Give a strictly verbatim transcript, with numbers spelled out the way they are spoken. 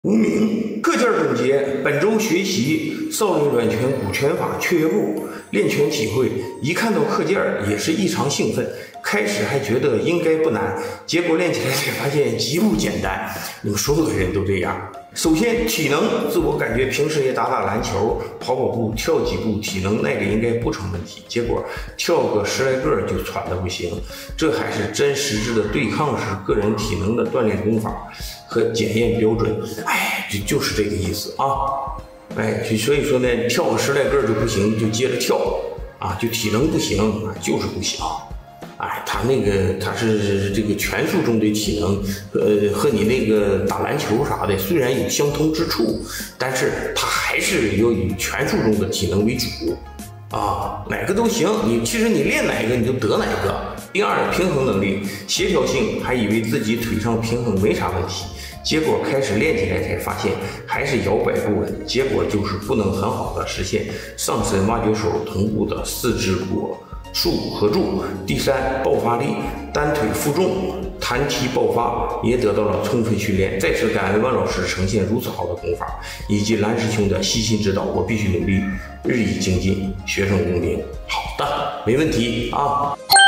无名各件总结，本周学习少林软拳股拳法雀跃步，练拳体会。一看到课件也是异常兴奋，开始还觉得应该不难，结果练起来才发现极不简单。你们所有的人都这样。首先体能，自我感觉平时也打打篮球、跑跑步、跳几步，体能那个应该不成问题。结果跳个十来个就喘得不行，这还是真实质的对抗式个人体能的锻炼功法和检验标准。哎，就就是这个意思啊。哎，所以说呢，跳个十来个就不行，就接着跳啊，就体能不行啊，就是不行。哎，他那个他是这个拳术中的体能，呃，和你那个打篮球啥的虽然有相通之处，但是他还是要以拳术中的体能为主啊，哪个都行。你其实你练哪个你就得哪个。第二，平衡能力、协调性，还以为自己腿上平衡没啥问题，结果开始练起来才发现还是摇摆不稳，结果就是不能很好的实现上身挖掘手同步的四肢果束合住。第三，爆发力，单腿负重弹踢爆发也得到了充分训练。再次感恩万老师呈现如此好的功法，以及蓝师兄的悉心指导，我必须努力日益精进，学生公平。好的，没问题啊。